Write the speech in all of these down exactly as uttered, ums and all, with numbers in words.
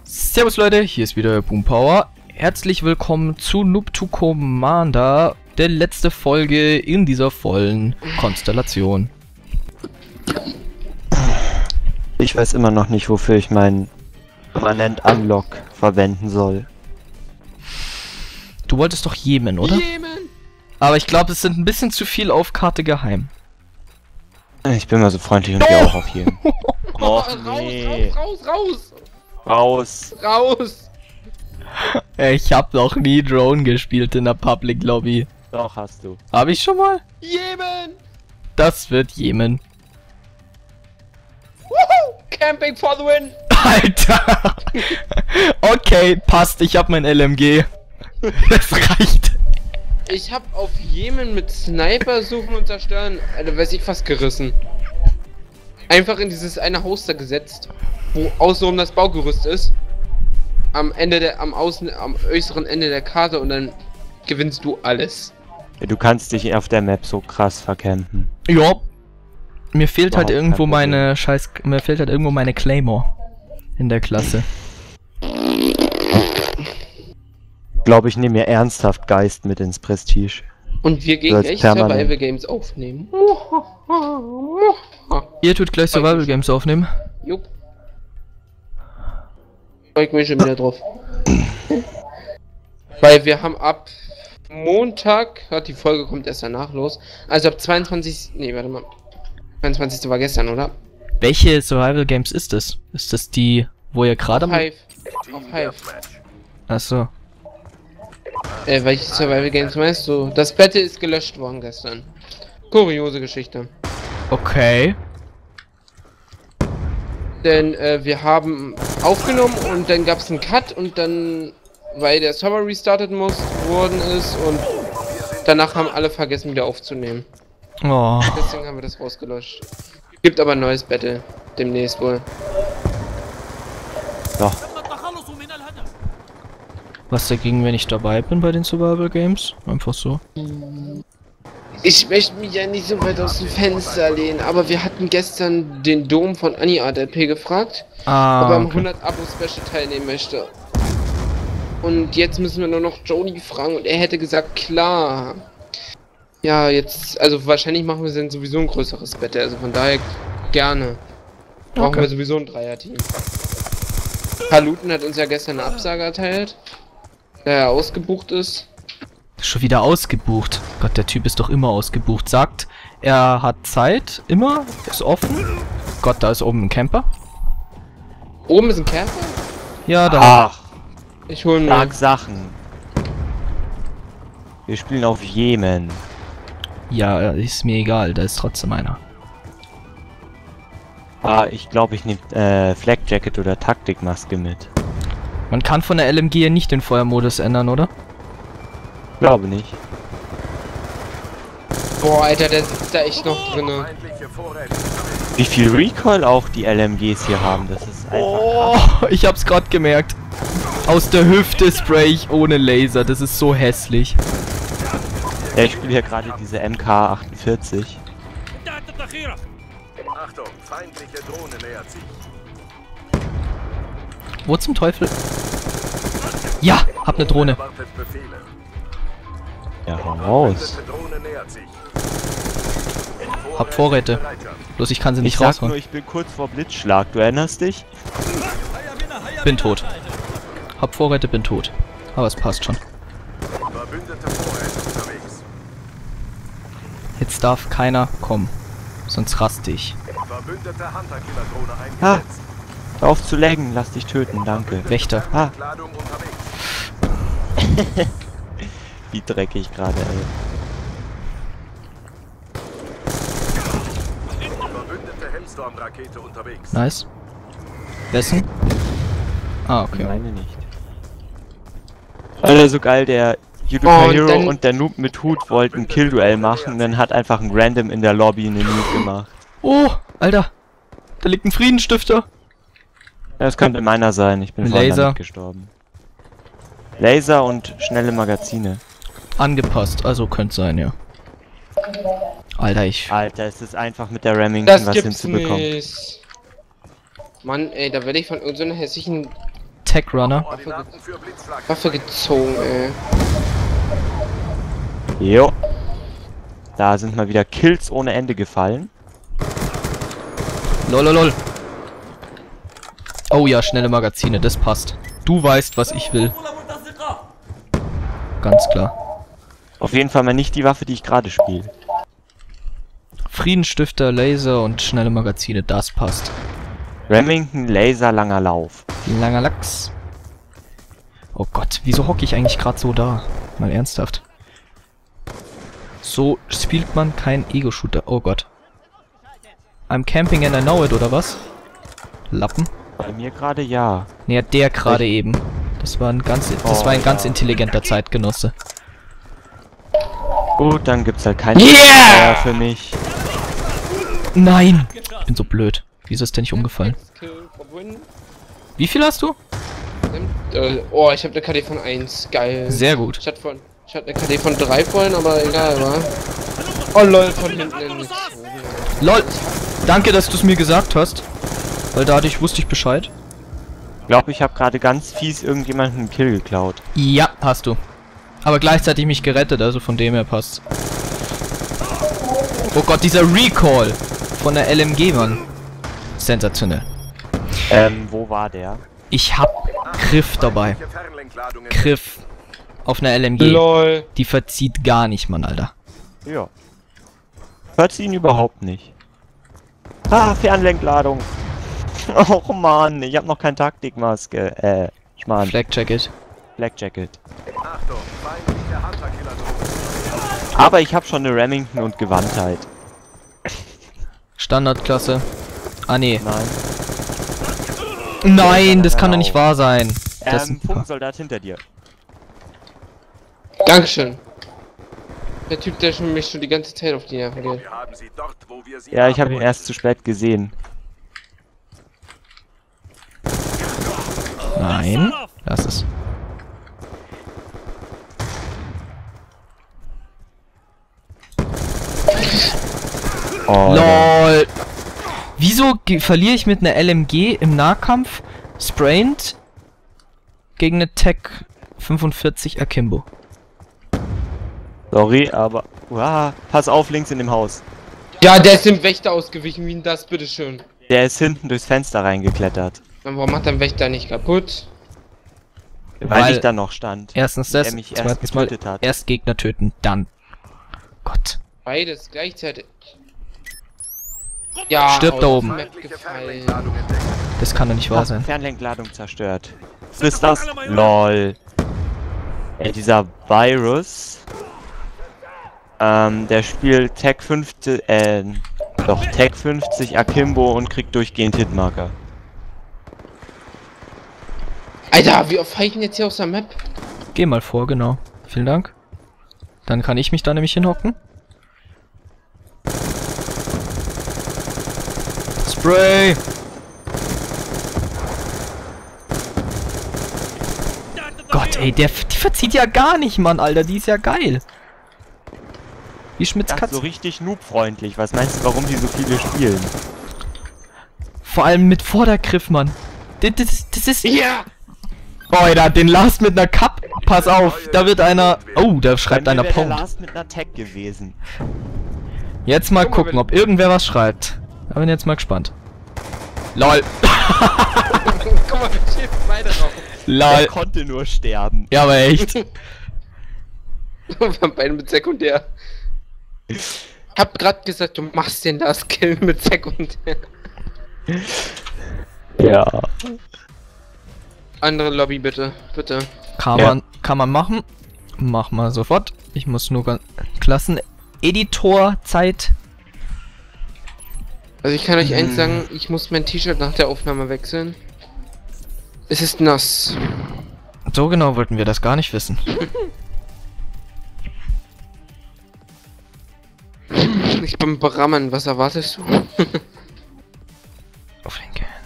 Servus Leute, hier ist wieder Boompower. Herzlich willkommen zu Noob to Commander, der letzte Folge in dieser vollen Konstellation. Ich weiß immer noch nicht, wofür ich meinen Permanent Unlock verwenden soll. Du wolltest doch Jemen, oder? Jemen! Aber ich glaube, es sind ein bisschen zu viel auf Karte geheim. Ich bin mal so freundlich und gehe auch auf Jemen. Oh, nee. Raus, raus, Raus! raus! Raus! Ich habe noch nie Drone gespielt in der Public Lobby. Doch, hast du. Habe ich schon mal? Jemen! Das wird Jemen. Woohoo! Camping for the win! Alter! Okay, passt, ich habe mein L M G. Das reicht. Ich hab auf Jemen mit Sniper suchen und zerstören, Alter, weiß ich, fast gerissen. Einfach in dieses eine Haus da gesetzt, wo außenrum das Baugerüst ist. Am Ende der, am außen, am äußeren Ende der Karte und dann gewinnst du alles. Ja, du kannst dich auf der Map so krass verkämpfen. Ja. Mir fehlt halt Überhaupt irgendwo kein Problem. meine Scheiß. Mir fehlt halt irgendwo meine Claymore. In der Klasse. Ich glaube, ich nehme mir ernsthaft Geist mit ins Prestige. Und wir gehen Als echt permanent. Survival Games aufnehmen. Ihr tut gleich Survival Games aufnehmen. Jupp. Freue ich mich schon wieder drauf. Weil wir haben ab Montag, hat die Folge kommt erst danach los. Also ab zweiundzwanzig. Nee, warte mal. zweiundzwanzigste war gestern, oder? Welche Survival Games ist das? Ist das die, wo ihr gerade Auf am... Hive. Auf Hive. Achso. Äh, welche Survival Games meinst du? Das Battle ist gelöscht worden gestern. Kuriose Geschichte. Okay. Denn äh, wir haben aufgenommen und dann gab es einen Cut und dann, weil der Server restartet muss, worden ist und danach haben alle vergessen wieder aufzunehmen. Oh. Deswegen haben wir das rausgelöscht. Gibt aber ein neues Battle. Demnächst wohl. Doch. Was dagegen, wenn ich dabei bin bei den Survival Games? Einfach so. Ich möchte mich ja nicht so weit aus dem Fenster lehnen, aber wir hatten gestern den Dom von Aniart L P gefragt, Ah, ob er am okay. hundert Abo Special teilnehmen möchte. Und jetzt müssen wir nur noch Jody fragen und er hätte gesagt, klar. Ja, jetzt, also wahrscheinlich machen wir dann sowieso ein größeres Battle, also von daher gerne. Brauchen Okay. wir sowieso ein Dreier-Team. Paluten hat uns ja gestern eine Absage erteilt, da er ausgebucht ist. Schon wieder ausgebucht. Gott, der Typ ist doch immer ausgebucht. Sagt, er hat Zeit, immer, ist offen. Gott, da ist oben ein Camper. Oben ist ein Kerker? Ja, da. Ach, Ich hol mir. sag Sachen. Wir spielen auf Jemen. Ja, ist mir egal, da ist trotzdem einer. Ah, ich glaube, ich nehme äh, Flak Jacket oder Taktikmaske mit. Man kann von der L M G ja nicht den Feuermodus ändern, oder? Glaube nicht. Boah, Alter, der sitzt da echt noch drinne. Wie viel Recoil auch die L M Gs hier haben, das ist einfach Oh, krass. ich hab's gerade gemerkt. Aus der Hüfte spray ich ohne Laser, das ist so hässlich. Ja, ich spiele hier gerade diese M K achtundvierzig. Achtung, feindliche Drohne nähert sich. Wo zum Teufel? Ja, hab ne Drohne. Erwartet Befehle. Ja, hau raus. Feindliche Drohne nähert sich. Hab Vorräte. Bereitschaft. Bloß ich kann sie Ich nicht sag nur, rausholen. ich bin kurz vor Blitzschlag, du erinnerst dich? Bin tot. Hab Vorräte, bin tot. Aber es passt schon. Verbündete Vorräte unterwegs. Jetzt darf keiner kommen. Sonst raste ich. Verbündete Hunter-Killer-Drohne Ah. eingesetzt. Hör auf zu laggen, lass dich töten, danke. Wächter. Ah, Ladung unterwegs. wie dreckig gerade, ey. Verbündete Hellstorm-Rakete unterwegs. Nice. Wessen? Ah, okay. Meine nicht. Alter, so geil, der Judoka Oh, und Hero dann- und der Noob mit Hut wollten ein Kill-Duell machen und dann hat einfach ein Random in der Lobby eine Noob gemacht. Oh, Alter. Da liegt ein Friedenstifter. Ja, das könnte meiner sein, ich bin Ein vorhin Laser. damit gestorben. Laser und schnelle Magazine. Angepasst, also könnte sein, ja. Alter, ich... Alter, es ist einfach mit der Remington Das was gibt's hinzubekommen. nicht. Mann, ey, da werde ich von irgendeiner hässlichen Tech Runner. Koordinaten für Blitzschlag. Waffe gezogen, ey. Jo. Da sind mal wieder Kills ohne Ende gefallen. Lololol. Oh ja, schnelle Magazine, das passt. Du weißt, was ich will. Ganz klar. Auf jeden Fall mal nicht die Waffe, die ich gerade spiele. Friedensstifter, Laser und schnelle Magazine, das passt. Remington, Laser, langer Lauf. Langer Lachs. Oh Gott, wieso hocke ich eigentlich gerade so da? Mal ernsthaft. So spielt man kein Ego-Shooter. Oh Gott. I'm camping and I know it, oder was? Lappen? Bei mir gerade ja. Ne, der gerade eben. Das war ein ganz, das Oh, war ein ganz ja. intelligenter Zeitgenosse. Gut, dann gibt's halt kein Yeah! Feuer für mich. Nein! Ich bin so blöd. Wieso ist der nicht umgefallen? Kill, Win. Wie viel hast du? Äh, oh, ich habe eine K D von eins. Geil. Sehr gut. Ich hatte, von, ich hatte eine K D von drei vorhin, aber egal, wa? Oh lol, von hinten in mich. LOL! Danke, dass du es mir gesagt hast. Weil dadurch wusste ich Bescheid. Ich glaube, ich habe gerade ganz fies irgendjemanden einen Kill geklaut. Ja, hast du. Aber gleichzeitig mich gerettet, also von dem her passt. Oh Gott, dieser Recall von der L M G, Mann. Sensationell. Ähm, wo war der? Ich hab Griff dabei. Feindliche Fernlenkladungen. Griff. Auf einer L M G. Lol. Die verzieht gar nicht, Mann, Alter. Ja. Hört sie ihn überhaupt nicht. Ah, Fernlenkladung. Och man, ich habe noch keine Taktikmaske. Äh, ich mein, Flag Jacket. Black Jacket. Achtung, feindliche Hunter-Killer-Drohne. Aber ich habe schon eine Remington und Gewandtheit. Standardklasse. Ah, nee. Nein. Nein, das kann doch nicht wahr sein. Das Ähm, sind ein paar. Funksoldat hinter dir. Dankeschön. Der Typ, der schon mich schon die ganze Zeit auf die Nerven geht. Wir haben sie dort, wo wir sie Ja, ich habe haben ihn wollen. erst zu spät gesehen. Nein. Lass es. Oh, LOL. Wieso ge- verliere ich mit einer L M G im Nahkampf sprayend gegen eine Tech fünfundvierzig Akimbo? sorry, aber... Uah, pass auf, links in dem Haus. Ja, der ist dem Wächter ausgewichen, wie denn das, bitteschön. Der ist hinten durchs Fenster reingeklettert. Dann warum macht der Wächter nicht kaputt? Weil, Weil- ich da noch stand. Erstens Er das, mich erst zweitens mal getötet hat. erst Gegner töten, dann. Gott. Beides gleichzeitig. Ja, Stirbt aus da der oben. Map Feindliche gefallen. Fernlenkladung entdeckt. Das kann doch nicht wahr Ach, sein. Fernlenkladung zerstört. Was ist das? LOL. Ey, dieser Virus. Ähm, der spielt Tech fünfzig, äh, doch, Tech fünfzig Akimbo und kriegt durchgehend Hitmarker. Alter, wie oft fahre ich denn jetzt hier aus der Map? Geh mal vor, genau. Vielen Dank. Dann kann ich mich da nämlich hinhocken. Spray! Gott, ey, der, die verzieht ja gar nicht, Mann, Alter. Die ist ja geil. Wie Schmitz Das ist so Katze. richtig noobfreundlich. Was meinst du, warum die so viele spielen? Vor allem mit Vordergriff, Mann. Das, das, das ist... Ja! Oh, Alter, den Last mit einer Cup. Pass auf, da wird einer... Oh, da schreibt Bei mir einer wär der Punkt. Last mit einer Tech gewesen. Jetzt mal Guck mal, gucken, wenn- ob irgendwer was schreibt. Da bin ich jetzt mal gespannt. LOL. Guck mal, wir stehen beide drauf. Er LOL. konnte nur sterben. Ja, aber echt. Wir haben beide mit Sekundär. Ich hab grad gesagt, du machst den Last Kill mit Sekundär. Ja. Andere Lobby bitte, bitte. Kann Ja. man, kann man machen. Mach mal sofort. Ich muss nur ganz... Klassen... Editor-Zeit. Also ich kann euch eins Hm. sagen, ich muss mein T-Shirt nach der Aufnahme wechseln. Es ist nass. So genau wollten wir das gar nicht wissen. Ich bin Brammen, was erwartest du? Auf den Gehirn.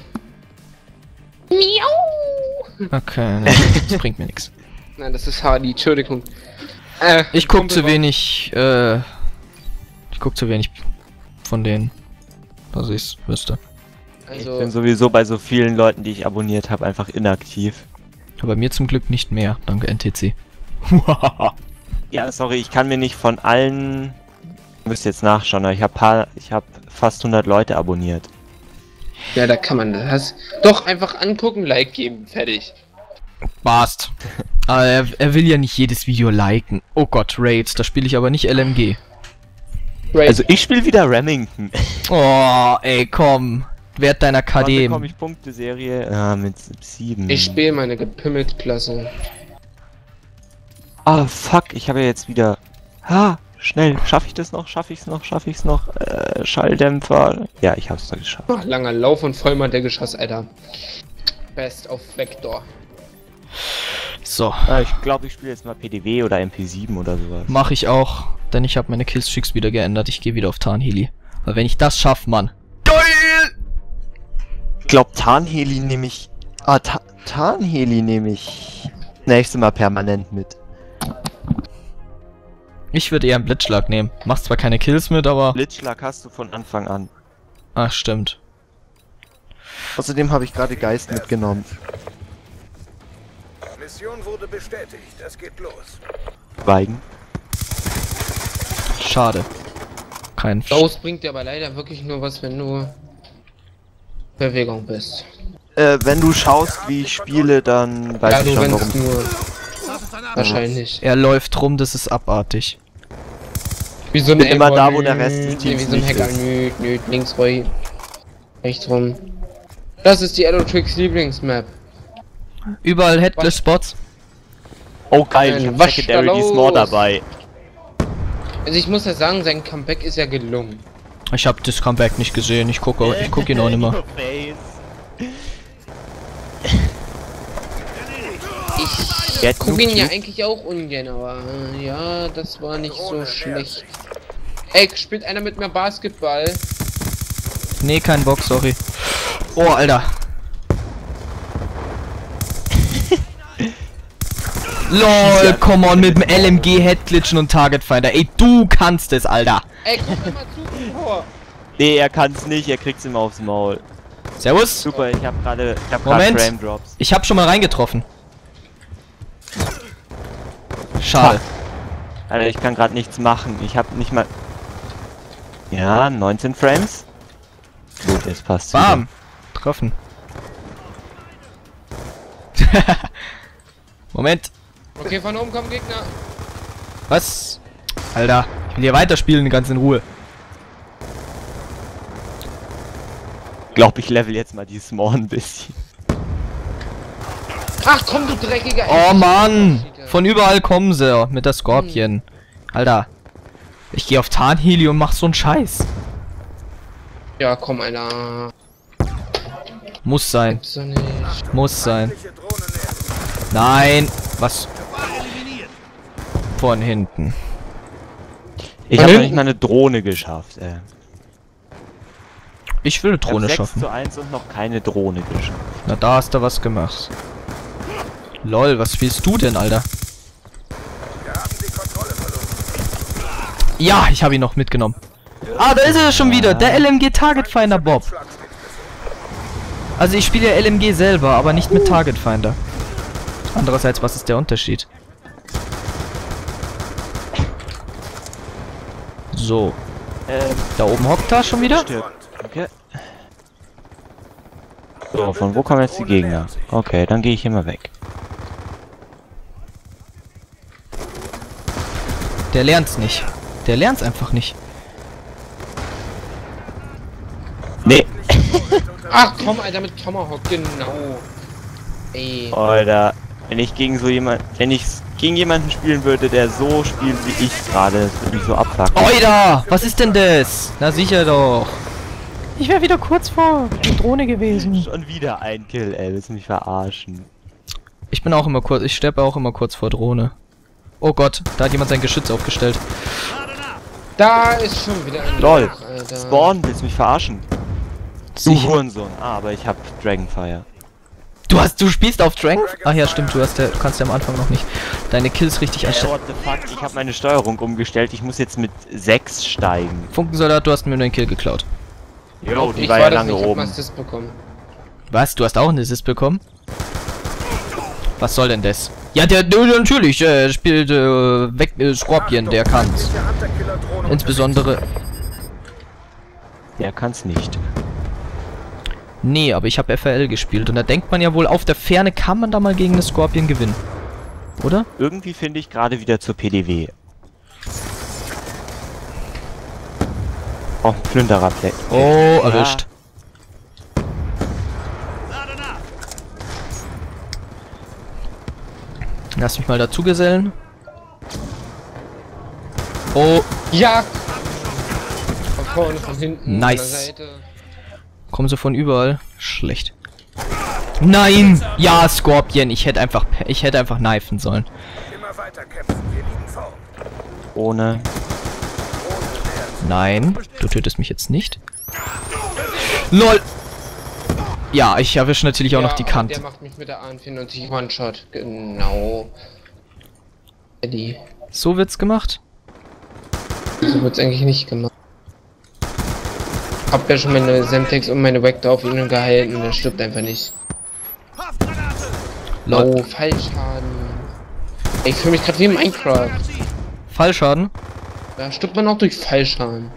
Miau! Okay, nee, das bringt mir nichts. Nein, das ist Hardy, Entschuldigung. Äh, Ich guck Kumpel zu war- wenig, äh... Ich guck zu wenig von denen. dass ich's wüsste. Ich Also, bin sowieso bei so vielen Leuten, die ich abonniert habe, einfach inaktiv. Bei mir zum Glück nicht mehr, danke N T C. Ja, sorry, ich kann mir nicht von allen... Ich müsste jetzt nachschauen, aber ich habe paar, ich habe fast hundert Leute abonniert. ja, da kann man das. Doch, einfach angucken, Like geben, fertig. Passt. Aber er, er will ja nicht jedes Video liken. Oh Gott, Raids, da spiele ich aber nicht L M G. Right. Also ich spiele wieder Remington. Oh, ey, komm. Wert deiner K Wann D. bekomme ich Punkteserie? Ah, mit sieben. Ich spiele meine gepimmelt Klasse. Ah, fuck, ich habe ja jetzt wieder... Ha, schnell, schaffe ich das noch? Schaffe ich es noch? Schaffe ich es noch? Äh, Schalldämpfer. Ja, ich habe es doch geschafft. Ach, langer Lauf und vollmal der Geschoss, Alter. Best auf Vector. So, Ah, ich glaube, ich spiele jetzt mal P D W oder M P sieben oder sowas. mache ich auch. Denn ich habe meine Killstreaks wieder geändert. Ich gehe wieder auf Tarnheli. Weil wenn ich das schaffe, Mann. Geil! Ich glaube, Tarnheli nehme ich... Ah, Ta Tarnheli nehme ich... Nächstes Mal permanent mit. Ich würde eher einen Blitzschlag nehmen. Machst zwar keine Kills mit, aber... Blitzschlag hast du von Anfang an. Ach, stimmt. Außerdem habe ich gerade Geist mitgenommen. Mission wurde bestätigt. Es geht los. Weigen. Schade. Kein... Sch Raus bringt dir aber leider wirklich nur was, wenn du Bewegung bist. Äh, wenn du schaust, wie ich spiele, dann weiß Ja, ich du schon, warum. rennst nur. Wahrscheinlich. er läuft rum, das ist abartig. Wie so ein bin immer Aimboy, da, wo der Rest des nee, Teams wie so ein nicht Hacker, ist. nüt, nüt, links ruhig. Rechts rum. Das ist die Elotrix Lieblingsmap. Überall Headless-Spots. Oh geil, Nein, ich habe wasch Secondary da Desmore los. dabei. Also ich muss ja sagen, sein Comeback ist ja gelungen. Ich habe das Comeback nicht gesehen. Ich gucke ich guck ihn auch nicht mehr. Ich Jetzt gucke ihn Noob ja Noob. eigentlich auch ungern, aber äh, ja, das war nicht so schlecht. Ey, spielt einer mit mir Basketball? Nee, kein Bock, sorry. Oh, Alter. LOL, come on, mit dem L M G Headglitchen und Target Finder. Ey, du kannst es, Alter. Ey, guck mir mal zu, Power. Nee, er kann's nicht, er kriegt's immer aufs Maul. Servus. Super, ich hab gerade ich hab gerade Moment. Frame Drops. Ich hab schon mal reingetroffen. Schade. Alter, ich kann gerade nichts machen. Ich hab nicht mal... Ja, neunzehn Frames. Gut, jetzt passt Bam. Treffen. Moment. Okay, von oben kommen Gegner. Was? Alter, ich will hier weiterspielen, ganz in Ruhe. Ich glaube, ich level jetzt mal die Small ein bisschen. Ach komm, du dreckiger. Oh Mann! Von überall kommen sie mit der Scorpion. Alter. Ich gehe auf Tarnheli und mach so einen Scheiß. Ja, komm, einer. Muss sein. Gibt's doch nicht. Muss sein. Feindliche Drohnen nähern. Nein. Was? Von hinten. Ich Von habe noch hinten? nicht mal eine Drohne geschafft, ey. Ich will eine Ich hab Drohne sechs schaffen. zu eins und noch keine Drohne geschafft. Na, da hast du was gemacht. Lol, was spielst du denn, Alter? Wir haben die Kontrolle verloren. Ja, ich habe ihn noch mitgenommen. Ah, da ist er schon wieder. Der L M G Target Finder Bob. Also ich spiele ja L M G selber, aber nicht mit Target Finder. Andererseits, was ist der Unterschied? So, Ähm, da oben hockt er schon wieder. stirbt. Okay. So, von wo kommen jetzt die Gegner? Okay, dann gehe ich hier mal weg. Der lernt's nicht. Der lernt's einfach nicht. Nee. Ach komm, Alter, mit Tomahawk, genau. Ey. Alter, wenn ich gegen so jemand, wenn ich gegen jemanden spielen würde, der so spielt wie ich gerade, das würde mich so abfacken. Oida! Was ist denn das? Na sicher doch. Ich wäre wieder kurz vor der Drohne gewesen. Schon wieder ein Kill, ey, willst du mich verarschen? Ich bin auch immer kurz, ich sterbe auch immer kurz vor Drohne. Oh Gott, da hat jemand sein Geschütz aufgestellt. Da ist schon wieder ein Lol. Loch, Alter. Spawn, willst du mich verarschen? Du Sicher. Hurensohn. Ah, aber ich hab Dragonfire. Du hast, du spielst auf Dragon? Ach ja, stimmt, du hast ja, du kannst ja am Anfang noch nicht deine Kills richtig Äh, anstellen. what the fuck, ich habe meine Steuerung umgestellt, ich muss jetzt mit sechs steigen. Funkensoldat, du hast mir nur den Kill geklaut. Jo, die Ich war war ja das lange nicht, ich hab oben. einen Assist bekommen. Was? Du hast auch einen Assist bekommen? Was soll denn das? Ja, der, der natürlich, äh, spielt äh, weg, äh, Scorpion, der kann's. Insbesondere. Der kann's nicht. Nee, aber ich habe F R L gespielt und da denkt man ja wohl, auf der Ferne kann man da mal gegen eine Scorpion gewinnen. Oder? Irgendwie finde ich gerade wieder zur P D W. Oh, ein Plünderer-Play. Oh, erwischt. Lass mich mal dazu gesellen. Oh, Ja! Von vorne, von hinten, Nice. von der Seite. kommen sie von überall. Schlecht. Nein! Ja, Scorpion. Ich hätte einfach, ich hätte einfach kneifen sollen. Immer weiter kämpfen, wir liegen vorn. Ohne. Nein, du tötest mich jetzt nicht. LOL! Ja, ich erwische natürlich auch Ja, noch die aber Kante. Der macht mich mit der A vierundvierzig One-Shot. Genau. Eddie. So wird's gemacht? So wird's eigentlich nicht gemacht. Hab ja schon meine Semtex und meine Vector auf ihn gehalten und er stirbt einfach nicht. LOL. Oh, Fallschaden. Ey, ich fühle mich gerade wie in Minecraft. Fallschaden? Da stirbt man auch durch Fallschaden.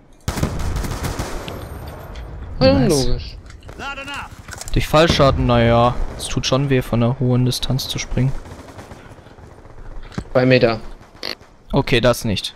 Voll Nice. unlogisch. Durch Fallschaden, naja. Es tut schon weh, von einer hohen Distanz zu springen. Zwei Meter. Okay, das nicht.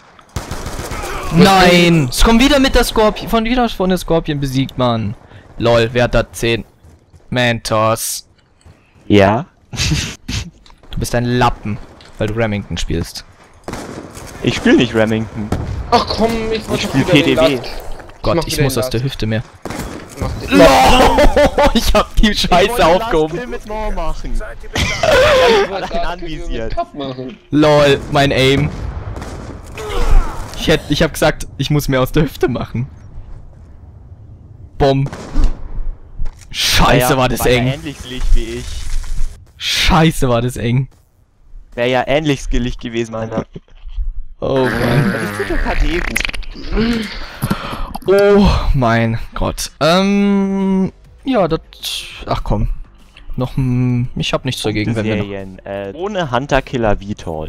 Nein! Es kommt wieder mit der Scorpion. Von wieder von der Scorpion besiegt, Mann. Lol, wer hat da zehn? Mentos. Ja. Du bist ein Lappen, weil du Remington spielst. Ich spiele nicht Remington. Ach komm, ich wollte Ich doch spiel wieder den P D W. Last- Gott, mach ich wieder muss den aus der Last. Hüfte mehr. Mach den- LOL, ich hab die Scheiße aufgehoben. mit More machen. Seid ihr bereit? Ich wollte Allein Last anvisiert. mit Top machen. LOL, mein Aim. Ich hätte, ich hab gesagt, ich muss mehr aus der Hüfte machen. Bumm. Scheiße, war das war ja eng. ähnlich skillig wie ich. Scheiße, war das eng. Wäre ja ähnlich skillig gewesen, Alter. Oh Mann. Das tut doch K D gut. Oh mein Gott. Ähm, ja, das. Ach komm. Noch ein. Ich hab nichts dagegen, wenn wir noch. Serien. Äh, ohne Hunter Killer V-Tall.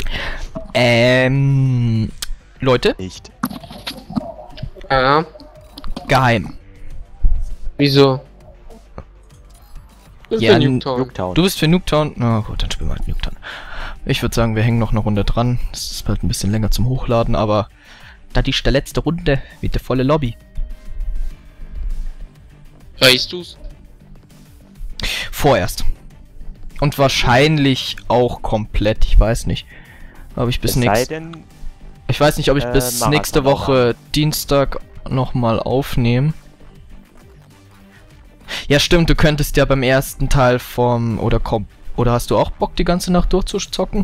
Ähm. Leute, Nicht. Ja, geheim. wieso? Das ist Ja, ja Nuketown. Nuketown. Du bist für Nooktown? Na gut, dann spielen wir halt Nooktown. Ich würde sagen, wir hängen noch eine Runde dran. Das ist halt ein bisschen länger zum Hochladen, aber da die der letzte Runde mit der volle Lobby. Weißt du's? Vorerst. Und wahrscheinlich auch komplett, ich weiß nicht. Ob ich bis Es sei nächst, denn, ich weiß nicht, ob ich äh, bis Marathon nächste Woche Dienstag nochmal aufnehme. Ja stimmt, du könntest ja beim ersten Teil vom, oder komm, oder hast du auch Bock die ganze Nacht durchzuzocken?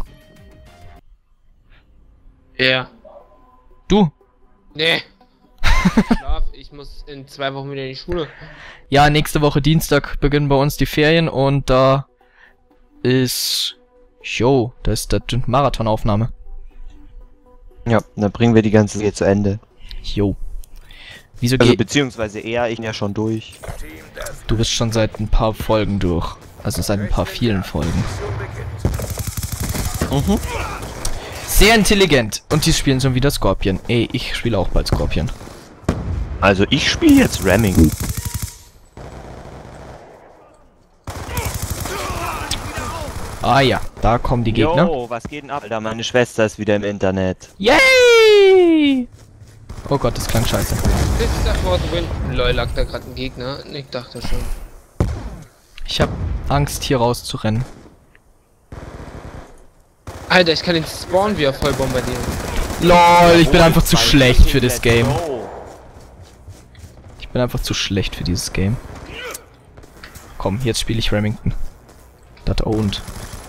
Ja. Du? Nee. Schlaf, ich muss in zwei Wochen wieder in die Schule. Ja, nächste Woche Dienstag beginnen bei uns die Ferien und da ist, jo, da ist das Marathonaufnahme. ja, dann bringen wir die ganze Serie zu Ende. Jo. Wieso Also geht, beziehungsweise eher, ich bin ja schon durch. Team Death. du bist schon seit ein paar Folgen durch. Also seit ein paar vielen Folgen. Mission beginnt. Mhm. Sehr intelligent. Und die spielen schon wieder Scorpion. Ey, ich spiele auch bald Scorpion. Also ich spiele jetzt Remington. Ah ja, da kommen die Gegner. Jo, was geht denn ab? Alter, meine Schwester ist wieder im Internet. Yay! Oh Gott, das klang scheiße. This is a for the win. Lol, lag da gerade ein Gegner? Ich dachte schon. Ich hab Angst, hier rauszurennen. Alter, ich kann den Spawn wieder voll bombardieren. LOL, ich bin Oh, einfach zu zwei schlecht für Let's das Game. go. Ich bin einfach zu schlecht für dieses Game. Komm, jetzt spiele ich Remington. Das owned.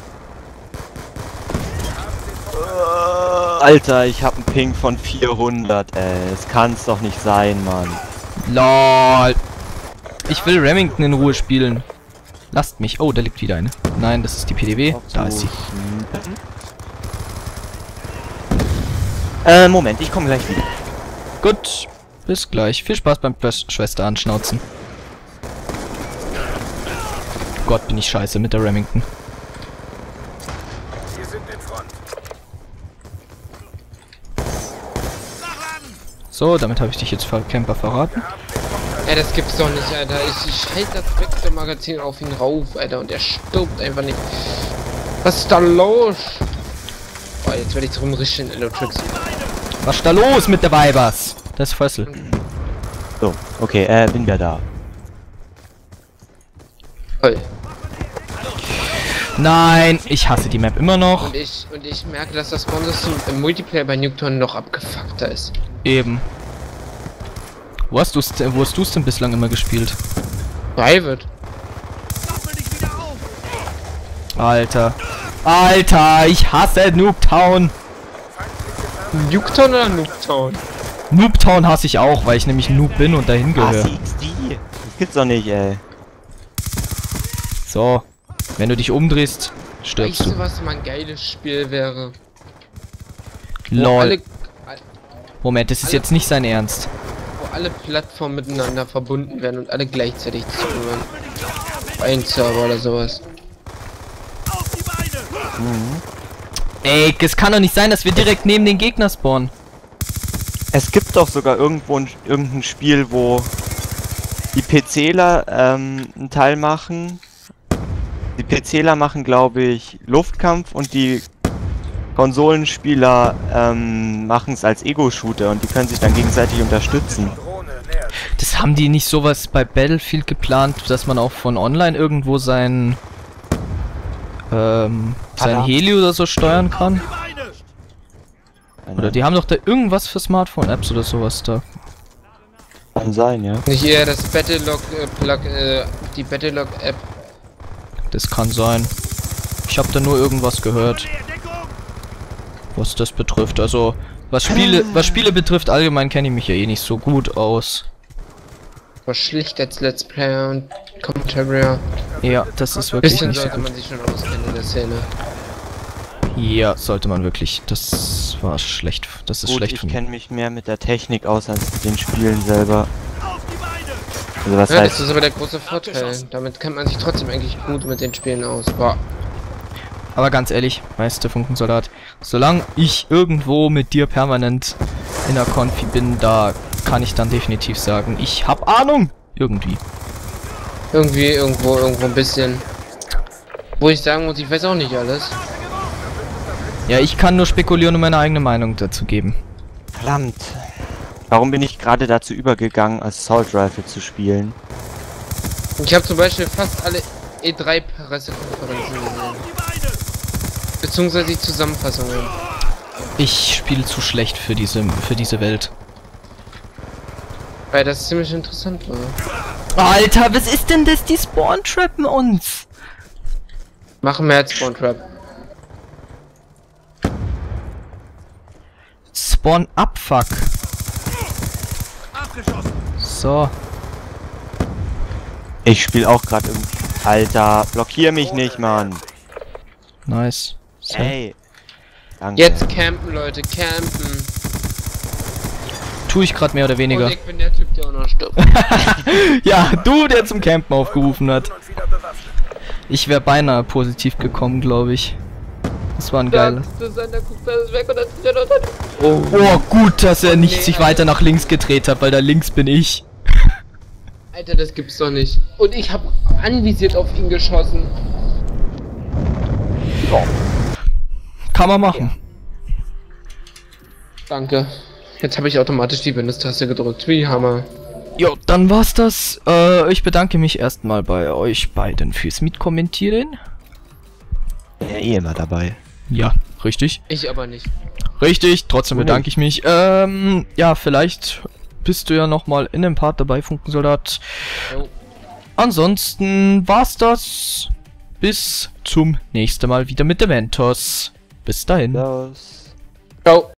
Alter, ich hab einen Ping von vierhundert, ey. Das kann's doch nicht sein, Mann. LOL. Ich will Remington in Ruhe spielen. Lasst mich. Oh, da liegt wieder eine. Nein, das ist die P D W. Da ist sie. Äh, Moment, ich komme gleich wieder. Gut. Bis gleich. Viel Spaß beim Schwester anschnauzen. Gott, bin ich scheiße mit der Remington. Wir sind in Front. So, damit habe ich dich jetzt für Camper verraten. Ey, das gibt's doch nicht, Alter. Ich, ich schalte das Wechselmagazin auf ihn rauf, Alter, und er stirbt einfach nicht. Was ist da los? Boah, jetzt werde ich drum richten, Elotrix. Was ist da los mit der Weibers? Das ist Fössel. So, okay, äh, bin wieder da. Toll. Nein, ich hasse die Map immer noch. Und ich, und ich merke, dass das Spawn-System im Multiplayer bei Nuketown noch abgefuckter ist. Eben. Wo hast du's, wo hast du's denn bislang immer gespielt? Private. Alter. Alter, ich hasse Noobtown. Nuketown oder Nuketown? Noobtown hasse ich auch, weil ich nämlich Noob bin und dahin Ah, gehöre. C X D. Das gibt's doch nicht, ey. So. Wenn du dich umdrehst, stirbst Weißt du. du, was mal ein geiles Spiel wäre? Wo Lol. alle, Moment, das ist alle- jetzt nicht sein Ernst. wo alle Plattformen miteinander verbunden werden und alle gleichzeitig zuhören. Ein Server oder sowas. Ey, es kann doch nicht sein, dass wir direkt neben den Gegner spawnen. Es gibt doch sogar irgendwo ein, irgendein Spiel, wo die PCler ähm, einen Teil machen. Die PCler machen, glaube ich, Luftkampf und die Konsolenspieler ähm, machen es als Ego-Shooter und die können sich dann gegenseitig unterstützen. Drohne nähert sich. Das haben die nicht sowas bei Battlefield geplant, dass man auch von online irgendwo sein ähm, sein Tada. Heli oder so steuern kann? Oder die haben doch da irgendwas für Smartphone-Apps oder sowas da. Kann sein, ja. Nicht eher das Battlelog äh, Plug, äh, die Battlelog App. Das kann sein. Ich habe da nur irgendwas gehört, was das betrifft. Also, was Spiele, was Spiele betrifft, allgemein kenne ich mich ja eh nicht so gut aus. War schlicht als Let's Player und Commentary. Ja, das ist wirklich Bisschen nicht so sollte gut. man sich schon auskennen in der Szene. Ja, sollte man wirklich. Das war schlecht. Das ist Gut, schlecht ich von mir. kenne mich mehr mit der Technik aus als mit den Spielen selber. Also was Ja, das heißt, ist aber der große Vorteil. Damit kennt man sich trotzdem eigentlich gut mit den Spielen aus. Boah. Aber ganz ehrlich, weißt du, Funkensoldat, solange ich irgendwo mit dir permanent in der Konfi bin, da kann ich dann definitiv sagen, ich hab Ahnung. Irgendwie. Irgendwie, irgendwo, irgendwo ein bisschen. Wo ich sagen muss, ich weiß auch nicht alles. Ja, ich kann nur spekulieren und meine eigene Meinung dazu geben. verdammt. Warum bin ich gerade dazu übergegangen, Assault Rifle zu spielen? Ich habe zum Beispiel fast alle E drei Pressekonferenzen gesehen. Beziehungsweise die Zusammenfassungen. Ich spiele zu schlecht für diese für diese Welt. Weil das ziemlich interessant war. Alter, was ist denn das? Die Spawn-Trappen uns. Machen wir jetzt Spawn Trap. Spawn Abfuck. So. Ich spiele auch gerade im... Alter, blockier mich nicht, Mann. Nice. So. Hey. Danke. Jetzt campen, Leute, campen. Tue ich gerade mehr oder Und weniger. ich bin der Typ, der auch noch stirbt. Ja, du, der zum Campen aufgerufen hat. Und wieder bewaffnet. Ich wäre beinahe positiv gekommen, glaube ich. Das war ein geiles. Das ist einer, guckt alles weg und dann ist er noch drin. Oh, oh, gut, dass er nicht Nee, sich Alter. weiter nach links gedreht hat, weil da links bin ich. Alter, das gibt's doch nicht. Und ich habe anvisiert auf ihn geschossen. Kann man machen. Danke. Jetzt habe ich automatisch die Windows-Taste gedrückt. Wie Hammer. Jo, dann war's das. Äh, ich bedanke mich erstmal bei euch beiden fürs Mitkommentieren. Ja, eh immer dabei. Ja, richtig. Ich aber nicht. Richtig, trotzdem bedanke ich mich. Ähm, ja, vielleicht bist du ja nochmal in dem Part dabei, Funkensoldat. Jo. Ansonsten war's das. Bis zum nächsten Mal wieder mit Dementos. Bis dahin. Los. Ciao.